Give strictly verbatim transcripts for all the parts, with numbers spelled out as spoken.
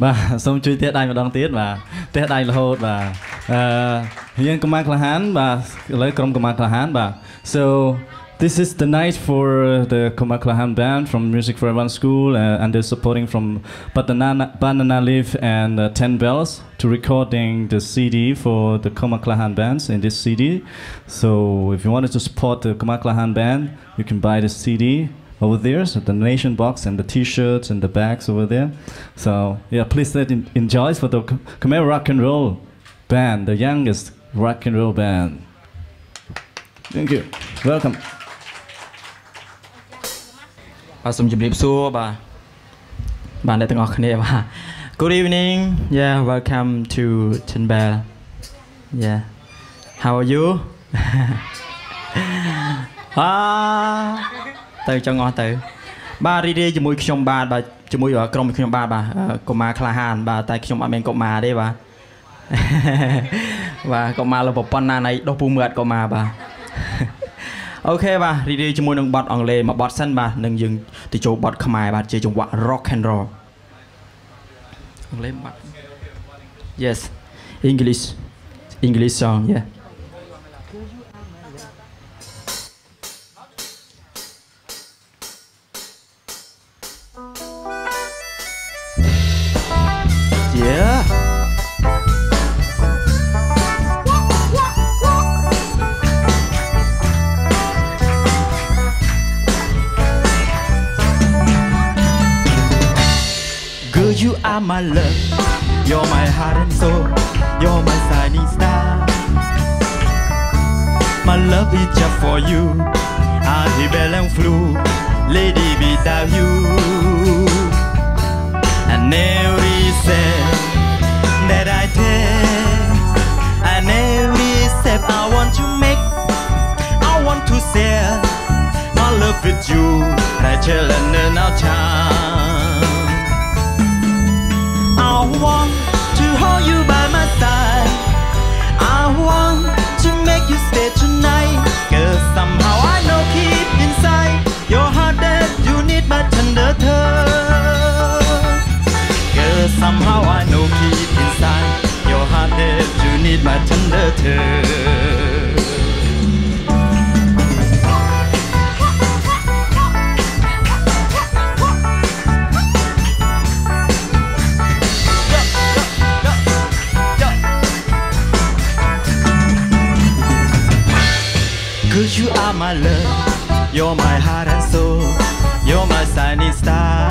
bà xong chui tiết đây mà đón tiết mà tiết đây là hốt bà hiện công an hán bà lấy công công an hán bà so this is the night for the Komaklahan band from Music for Everyone School uh, and they're supporting from Banana, Banana Leaf and uh, Ten Bells to recording the C D for the Komaklahan bands in this C D. So if you wanted to support the Komaklahan band, you can buy the C D over there, so the donation box and the t-shirts and the bags over there. So yeah, please let en enjoy for the Khmer Rock and Roll band, the youngest rock and roll band. Thank you. Welcome. Good evening. Yeah, welcome to Ten Bell. Yeah. How are you? Ah. ទៅចង់អស់ទៅបាទរីរីជាមួយខ្ញុំបាទបាទជាមួយក្រុមខ្ញុំបាទបាទកុមារក្លាហានបាទតែខ្ញុំអត់មានកុមារទេបាទបាទកុមារលើប៉ុណ្ណាណៃដុសពូមើលអត់កុមារបាទអូខេបាទរីរីជាមួយនឹងបទអង់គ្លេសមួយបទសិនបាទនឹងយើងទៅចូលបទខ្មែរបាទជាចង្វាក់ rock and roll អង់គ្លេសបាទ Yes English English song yeah Yeah. Girl, you are my love. You're my heart and soul. You're my shining star. My love is just for you. I rebel and flew, lady, without you. And every step that I take, and every step I want to make, I want to share my love with you, Rachel and our child. I want to hold you by my side. I want to make you stay tonight, 'cause somehow I know keep inside your heart that you need my tender touch. Somehow I know keep inside your heart that you need my tender touch. 'Cause you are my love, you're my heart and soul, you're my shining star.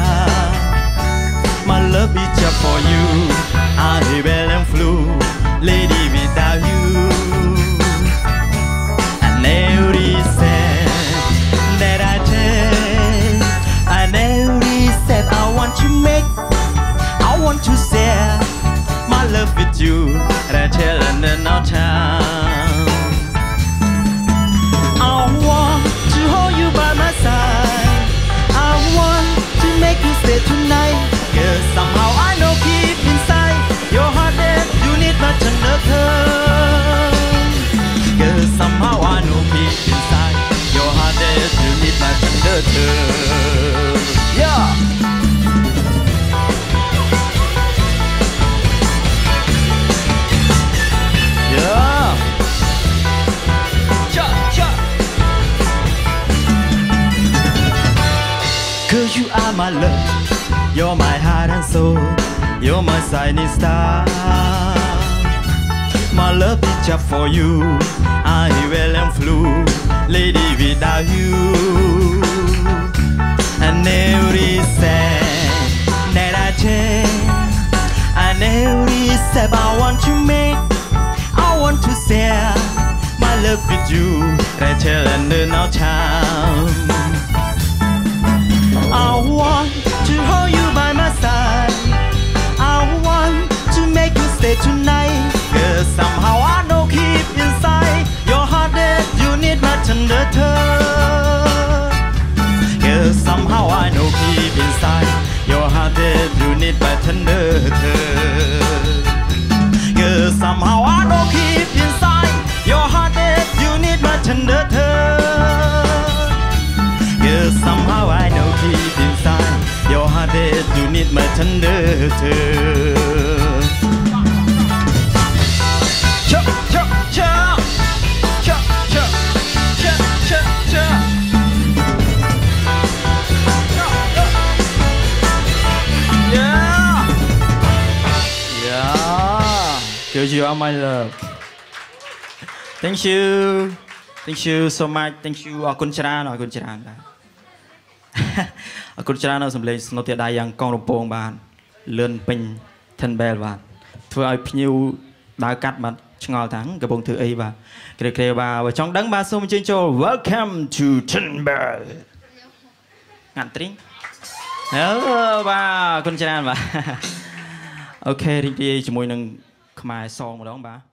My love is just for you. I rebel and flew, lady, without you. And every step that I take, and every step I want to make, I want to share my love with you, Rachel and our town. I want to hold you by my side. I want to make you stay tonight. 'Cause somehow I know keep inside your heart that you need my tender touch. 'Cause somehow I know keep inside your heart that you need my tender touch. Yeah. Yeah. Cha cha. 'Cause you are my love. You're my heart and soul, you're my shining star. My love is just for you. I rebel and flew, lady, without you. And every step that I take, and every step I want to make, I want to share my love with you, Rachel and our child. I want to hold you by my side. I want to make you stay tonight, 'cause somehow I know keep inside your heart that you need my tender touch. 'Cause somehow I know keep inside your heart that you need my tender touch. 'Cause somehow I know keep inside your heart that you need my tender touch. 'Cause somehow I know keep inside your heart heart that you need my tender touch Chop, chop, chop Chop, chop, chop, chop, chop Yeah Yeah Girl, you are my love Thank you Thank you so much Thank you អរគុណច្រើនអរគុណច្រើនបាទអរគុណច្រើននៅសម្លេងស្នូទាដៃយ៉ាងកងរំពងបានលឿនពេញ ten bell បាទធ្វើឲ្យភ្ញៀវដើរកាត់បាទឆ្ងល់ថាកំពុងធ្វើអីបាទក្រេក្រេបាទបើចង់ដឹងបាទសូមអញ្ជើញចូល Welcome to ten bell ងាត់ទ្រីងអើបាទអរគុណច្រើនបាទអូខេរីករាយជាមួយនឹងខ្មែរសងម្ដងបាទ